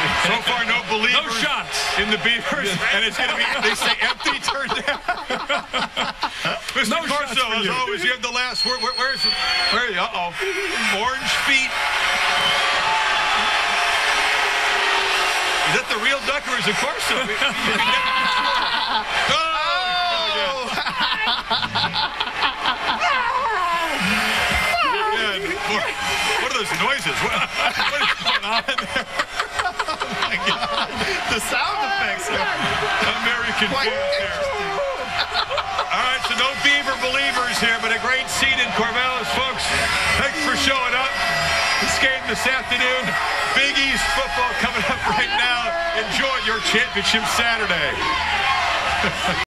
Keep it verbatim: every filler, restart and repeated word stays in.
So far, no believers. No shots in the Beavers, and it's going to be, they say, empty turn down. Mister No Corso, as you. always, you have the last word. Where, where's, where are you? Uh-oh. Orange feet. Is that the real duck or is it Corso? We, we oh! Oh! Man, what, what are those noises? What, what is going on there? Oh, my God. The sound effects are American quite interesting. All right, so no Beaver believers here, but a great scene in Corvallis, folks. Thanks for showing up. This game this afternoon, Big East football coming up right now. Enjoy your championship Saturday.